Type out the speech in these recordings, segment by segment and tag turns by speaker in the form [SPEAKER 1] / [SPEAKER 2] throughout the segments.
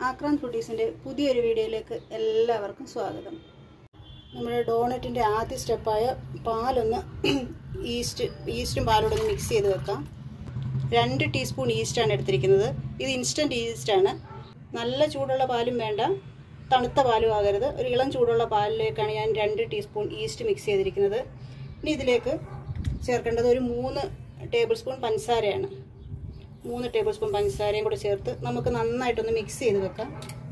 [SPEAKER 1] ആക്രാന്ത് ഫുഡീസിൻ്റെ പുതിയൊരു വീഡിയോയിലേക്ക് എല്ലാവർക്കും സ്വാഗതം. നമ്മുടെ ഡോണറ്റിൻ്റെ ആദ്യ സ്റ്റെപ്പായ പാലൊന്ന് ഈസ്റ്റും പാലോടൊന്ന് മിക്സ് ചെയ്ത് വെക്കാം. 2 ടീസ്പൂൺ ഈസ്റ്റാണ് എടുത്തിരിക്കുന്നത്. ഇത് ഇൻസ്റ്റൻറ്റ് ഈസ്റ്റാണ്. നല്ല ചൂടുള്ള പാലും വേണ്ട, തണുത്ത പാലും ആകരുത്. ഒരു ഇളം ചൂടുള്ള പാലിലേക്കാണ് ഞാൻ 2 ടീസ്പൂൺ ഈസ്റ്റ് മിക്സ് ചെയ്തിരിക്കുന്നത്. ഇനി ഇതിലേക്ക് ചേർക്കേണ്ടത് ഒരു 3 ടേബിൾ സ്പൂൺ പഞ്ചസാരയാണ്. 3 ടേബിൾ സ്പൂൺ പഞ്ചസാരയും കൂടെ ചേർത്ത് നമുക്ക് നന്നായിട്ടൊന്ന് മിക്സ് ചെയ്ത് വെക്കാം.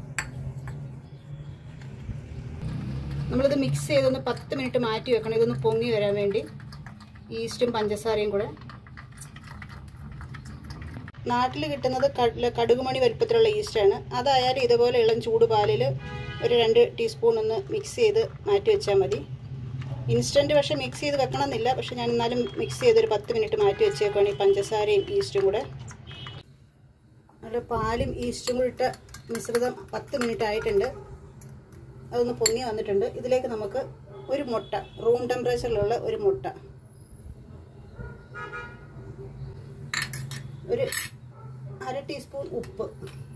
[SPEAKER 1] നമ്മളിത് മിക്സ് ചെയ്തൊന്ന് 10 മിനിറ്റ് മാറ്റി വെക്കണം, ഇതൊന്ന് പൊങ്ങി വരാൻ വേണ്ടി. ഈസ്റ്റും പഞ്ചസാരയും കൂടെ. നാട്ടിൽ കിട്ടുന്നത് കടുകുമണി വലുപ്പത്തിലുള്ള ഈസ്റ്റാണ്. അതായാലും ഇതുപോലെ ഇളം ചൂട് പാലിൽ ഒരു 2 ടീസ്പൂൺ ഒന്ന് മിക്സ് ചെയ്ത് മാറ്റി വെച്ചാൽ മതി. ഇൻസ്റ്റൻറ്റ് പക്ഷേ മിക്സ് ചെയ്ത് വെക്കണമെന്നില്ല, പക്ഷെ ഞാൻ എന്നാലും മിക്സ് ചെയ്തൊരു 10 മിനിറ്റ് മാറ്റി വെച്ചേക്കാണ് ഈ പഞ്ചസാരയും ഈസ്റ്റും കൂടെ. നല്ല പാലും ഈസ്റ്റും കൂടി ഇട്ട മിശ്രിതം 10 മിനിറ്റ് ആയിട്ടുണ്ട്. അതൊന്ന് പൊങ്ങി വന്നിട്ടുണ്ട്. ഇതിലേക്ക് നമുക്ക് ഒരു മുട്ട, റൂം ടെമ്പറേച്ചറിലുള്ള ഒരു മുട്ട, ഒരു 1/2 ടീസ്പൂൺ ഉപ്പ്,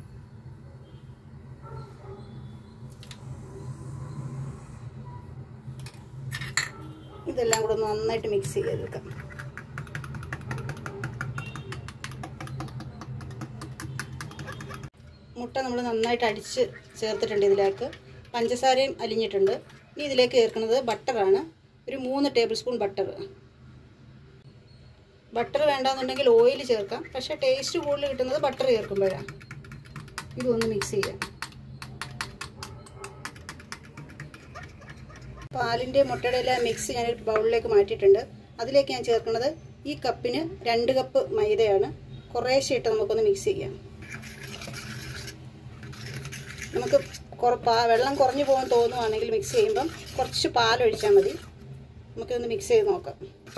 [SPEAKER 1] ഇതെല്ലാം കൂടെ ഒന്ന് നന്നായിട്ട് മിക്സ് ചെയ്തെടുക്കാം. മുട്ട നമ്മൾ നന്നായിട്ട് അടിച്ച് ചേർത്തിട്ടുണ്ട്. ഇതിലേക്ക് പഞ്ചസാരയും അലിഞ്ഞിട്ടുണ്ട്. ഇനി ഇതിലേക്ക് ചേർക്കുന്നത് ബട്ടറാണ്. ഒരു 3 ടേബിൾ സ്പൂൺ ബട്ടർ. ബട്ടർ വേണ്ടാന്നുണ്ടെങ്കിൽ ഓയിൽ ചേർക്കാം, പക്ഷേ ടേസ്റ്റ് കൂടുതൽ കിട്ടുന്നത് ബട്ടർ ചേർക്കുമ്പോഴാണ്. ഇതൊന്ന് മിക്സ് ചെയ്യാം. പാലിൻ്റെ മുട്ടയുടെ എല്ലാം മിക്സ് ഞാനൊരു ബൗളിലേക്ക് മാറ്റിയിട്ടുണ്ട്. അതിലേക്ക് ഞാൻ ചേർക്കുന്നത് ഈ കപ്പിന് 2 കപ്പ് മൈദയാണ്. കുറേശ്ശെ ഇട്ട് നമുക്കൊന്ന് മിക്സ് ചെയ്യാം. നമുക്ക് വെള്ളം കുറഞ്ഞു പോകാൻ തോന്നുവാണെങ്കിൽ മിക്സ് ചെയ്യുമ്പം കുറച്ച് പാലൊഴിച്ചാൽ മതി. നമുക്കിതൊന്ന് മിക്സ് ചെയ്ത് നോക്കാം.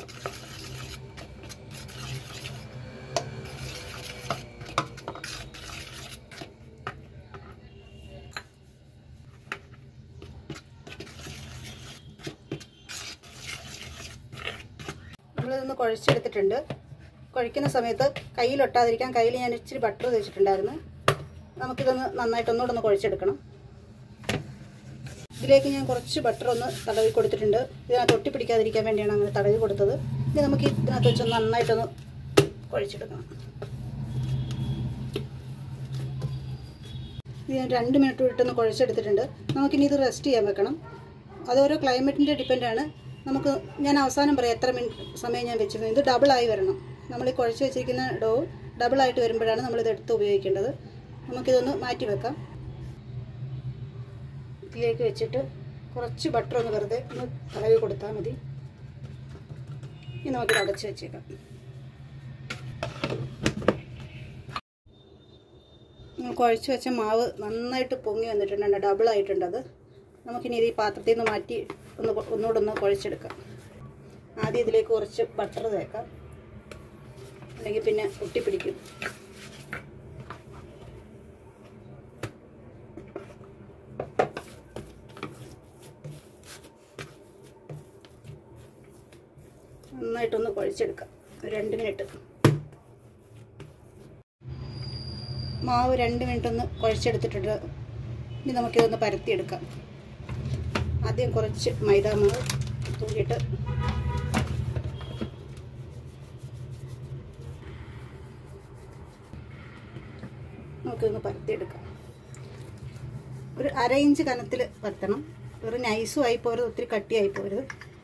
[SPEAKER 1] നമ്മളിതൊന്ന് കുഴച്ചെടുത്തിട്ടുണ്ട്. കുഴയ്ക്കുന്ന സമയത്ത് കയ്യിലൊട്ടാതിരിക്കാൻ കയ്യിൽ ഞാൻ ഇച്ചിരി ബട്ടർ തേച്ചിട്ടുണ്ടായിരുന്നു. നമുക്കിതൊന്ന് നന്നായിട്ടൊന്നുകൂടെ കുഴച്ചെടുക്കണം. ഇതിലേക്ക് ഞാൻ കുറച്ച് ബട്ടർ ഒന്ന് തടവി കൊടുത്തിട്ടുണ്ട്. ഇതിനകത്ത് ഒട്ടിപ്പിടിക്കാതിരിക്കാൻ വേണ്ടിയാണ് അങ്ങനെ തടവി കൊടുത്തത്. ഇനി നമുക്ക് ഇതിനകത്ത് വെച്ചൊന്ന് നന്നായിട്ടൊന്ന് കുഴച്ചെടുക്കണം. ഇത് ഞാൻ 2 മിനിറ്റ് ഇട്ടൊന്ന് കുഴച്ചെടുത്തിട്ടുണ്ട്. നമുക്കിനി ഇത് റെസ്റ്റ് ചെയ്യാൻ വെക്കണം. അതോരോ ക്ലൈമറ്റിൻ്റെ ഡിപ്പെൻഡാണ്. ഞാൻ അവസാനം പറയാം എത്ര സമയം ഞാൻ വെച്ചിരുന്നത്. ഇത് ഡബിളായി വരണം. നമ്മൾ ഈ കുഴച്ച് വെച്ചിരിക്കുന്ന ഡോ ഡബിളായിട്ട് വരുമ്പോഴാണ് നമ്മളിത് എടുത്ത് ഉപയോഗിക്കേണ്ടത്. നമുക്കിതൊന്ന് മാറ്റി വെക്കാം. ഇതിലേക്ക് വെച്ചിട്ട് കുറച്ച് ബട്ടർ ഒന്ന് വെറുതെ ഒന്ന് തടവി കൊടുത്താൽ മതി. ഇനി നമുക്കിത് അടച്ച് വെച്ചേക്കാം. കുഴച്ച് വെച്ച മാവ് നന്നായിട്ട് പൊങ്ങി വന്നിട്ടുണ്ട്, ഡബിളായിട്ടുണ്ട്. അത് നമുക്കിനി ഇത് ഈ പാത്രത്തിൽ നിന്ന് മാറ്റി ഒന്നുകൂടെ ഒന്ന് കുഴച്ചെടുക്കാം. ആദ്യം ഇതിലേക്ക് കുറച്ച് ബട്ടർ തേക്കാം, അല്ലെങ്കിൽ പിന്നെ ഒട്ടിപ്പിടിക്കും. നന്നായിട്ടൊന്ന് കുഴച്ചെടുക്കാം. 2 മിനിറ്റ്. മാവ് 2 മിനിറ്റ് ഒന്ന് കുഴച്ചെടുത്തിട്ടുണ്ട്. ഇനി നമുക്കിതൊന്ന് പരത്തിയെടുക്കാം. ആദ്യം കുറച്ച് മൈദാമാവ് തൂക്കിയിട്ട് നമുക്കിതൊന്ന് പരത്തിയെടുക്കാം. ഒരു 1/2 ഇഞ്ച് കനത്തിൽ പരത്തണം. വെറും നൈസും ആയി പോരുത്, ഒത്തിരി കട്ടിയായി പോരുത്.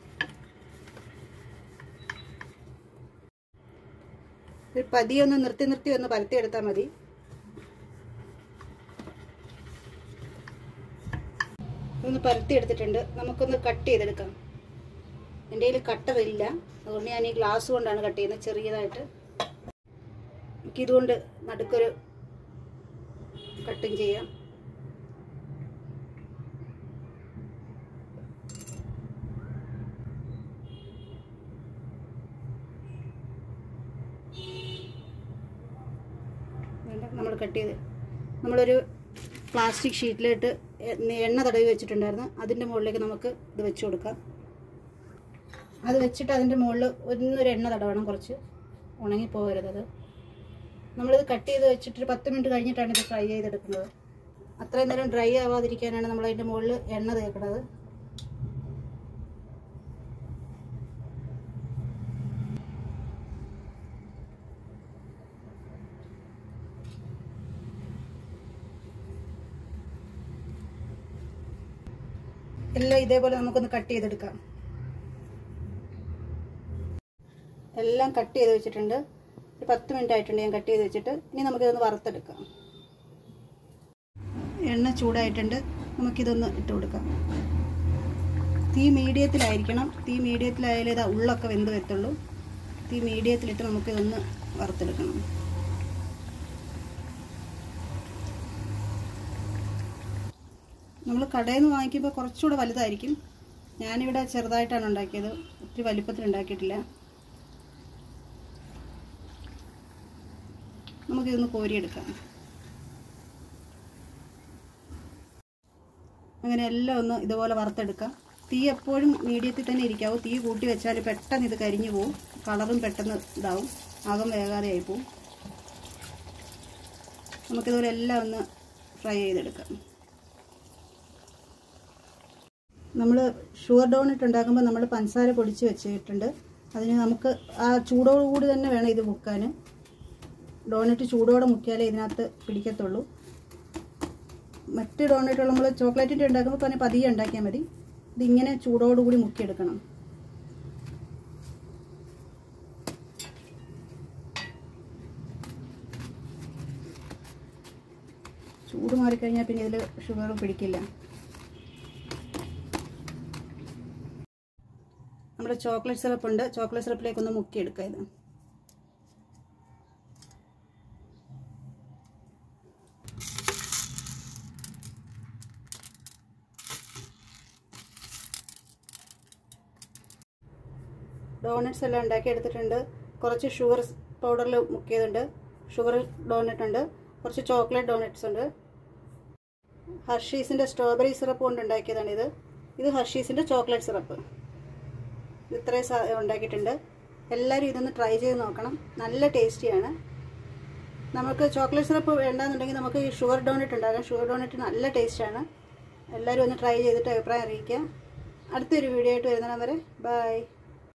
[SPEAKER 1] ഒരു പതിയെ ഒന്ന് നിർത്തി ഒന്ന് പരത്തിയെടുത്താൽ മതി. ഒന്ന് പരത്തിയെടുത്തിട്ടുണ്ട്. നമുക്കൊന്ന് കട്ട് ചെയ്തെടുക്കാം. എൻ്റെ കയ്യിൽ കട്ടറില്ല, അതുകൊണ്ട് ഞാൻ ഈ ഗ്ലാസ് കൊണ്ടാണ് കട്ട് ചെയ്യുന്നത്, ചെറിയതായിട്ട്. നമുക്കിതുകൊണ്ട് നടുക്കൊരു കട്ടിങ് ചെയ്യാം. നമ്മൾ കട്ട് ചെയ്ത് നമ്മളൊരു പ്ലാസ്റ്റിക് ഷീറ്റിലിട്ട് എണ്ണ തടവി വെച്ചിട്ടുണ്ടായിരുന്നു. അതിൻ്റെ മുകളിലേക്ക് നമുക്ക് ഇത് വെച്ച് കൊടുക്കാം. അത് വെച്ചിട്ട് അതിൻ്റെ മുകളിൽ ഒന്നൊരു എണ്ണ തടവണം, കുറച്ച് ഉണങ്ങിപ്പോകരുത്. നമ്മളിത് കട്ട് ചെയ്ത് വെച്ചിട്ട് 10 മിനിറ്റ് കഴിഞ്ഞിട്ടാണ് ഇത് ഫ്രൈ ചെയ്തെടുക്കുന്നത്. അത്രയും നേരം ഡ്രൈ ആവാതിരിക്കാനാണ് നമ്മൾ അതിൻ്റെ മുകളിൽ എണ്ണ തേക്കുന്നത്. എല്ലാം ഇതേപോലെ നമുക്കൊന്ന് കട്ട് ചെയ്തെടുക്കാം. എല്ലാം കട്ട് ചെയ്ത് വെച്ചിട്ടുണ്ട്. ഒരു 10 മിനിറ്റ് ആയിട്ടുണ്ട് ഞാൻ കട്ട് ചെയ്ത് വെച്ചിട്ട്. ഇനി നമുക്കിതൊന്ന് വറുത്തെടുക്കാം. എണ്ണ ചൂടായിട്ടുണ്ട്. നമുക്കിതൊന്ന് ഇട്ട് കൊടുക്കാം. തീ മീഡിയത്തിലായിരിക്കണം. തീ മീഡിയത്തിലായാലേ ഇതാ ഉള്ളൊക്കെ വെന്ത് വരത്തുള്ളൂ. തീ മീഡിയത്തിലിട്ട് നമുക്കിതൊന്ന് വറുത്തെടുക്കണം. നമ്മൾ കടയിൽ നിന്ന് വാങ്ങിക്കുമ്പോൾ കുറച്ചുകൂടെ വലുതായിരിക്കും. ഞാനിവിടെ ചെറുതായിട്ടാണ് ഉണ്ടാക്കിയത്, ഒത്തിരി വലിപ്പത്തിൽ ഉണ്ടാക്കിയിട്ടില്ല. നമുക്കിതൊന്ന് കോരിയെടുക്കാം. അങ്ങനെ എല്ലാം ഒന്ന് ഇതുപോലെ വറുത്തെടുക്കാം. തീ എപ്പോഴും മീഡിയത്തിൽ തന്നെ ഇരിക്കാവും. തീ കൂട്ടി വെച്ചാൽ പെട്ടെന്ന് ഇത് കരിഞ്ഞു പോവും. കളറും പെട്ടെന്ന് ഇതാവും, അകം വേകാതെ ആയി പോവും. നമുക്കിതുപോലെ എല്ലാം ഒന്ന് ഫ്രൈ ചെയ്തെടുക്കാം. നമ്മൾ ഷുഗർ ഡോണറ്റ് ഉണ്ടാക്കുമ്പോൾ നമ്മൾ പഞ്ചസാര പൊടിച്ച് വെച്ചിട്ടുണ്ട്. അതിന് നമുക്ക് ആ ചൂടോടുകൂടി തന്നെ വേണം ഇത് മുക്കാൻ. ഡോണറ്റ് ചൂടോടെ മുക്കിയാലേ ഇതിനകത്ത് പിടിക്കത്തുള്ളൂ. മറ്റ് ഡോണറ്റുകൾ നമ്മൾ ചോക്ലേറ്റിൻ്റെ ഉണ്ടാക്കുമ്പോൾ തന്നെ പതിയെ ഉണ്ടാക്കിയാൽ മതി. ഇതിങ്ങനെ ചൂടോടുകൂടി മുക്കിയെടുക്കണം. ചൂട് മാറിക്കഴിഞ്ഞാൽ പിന്നെ ഇതിൽ ഷുഗർ പിടിക്കില്ല. നമ്മുടെ ചോക്ലേറ്റ് സിറപ്പ് ഉണ്ട്. ചോക്ലേറ്റ് സിറപ്പിലേക്കൊന്ന് മുക്കിയെടുക്കാം. ഇത് ഡോണറ്റ്സ് എല്ലാം ഉണ്ടാക്കി എടുത്തിട്ടുണ്ട്. കുറച്ച് ഷുഗർ പൗഡറിൽ മുക്കിയതുണ്ട്. ഷുഗർ ഡോണറ്റ് ഉണ്ട്. കുറച്ച് ചോക്ലേറ്റ് ഡോണറ്റ്സ് ഉണ്ട്. ഹർഷീസിൻ്റെ സ്ട്രോബെറി സിറപ്പ് കൊണ്ട് ഉണ്ടാക്കിയതാണിത്. ഇത് ഹർഷീസിൻ്റെ ചോക്ലേറ്റ് സിറപ്പ്. ഇത്രയും ഉണ്ടാക്കിയിട്ടുണ്ട്. എല്ലാവരും ഇതൊന്ന് ട്രൈ ചെയ്ത് നോക്കണം. നല്ല ടേസ്റ്റിയാണ്. നമുക്ക് ചോക്ലേറ്റ് സിറപ്പ് വേണ്ടാന്നുണ്ടെങ്കിൽ നമുക്ക് ഈ ഷുഗർ ഡോണറ്റ് ഉണ്ടാക്കാം. ഷുഗർ ഡോണറ്റ് നല്ല ടേസ്റ്റാണ്. എല്ലാവരും ഒന്ന് ട്രൈ ചെയ്തിട്ട് അഭിപ്രായം അറിയിക്കുക. അടുത്തൊരു വീഡിയോ ആയിട്ട് വരുന്നതിന് വരെ ബൈ.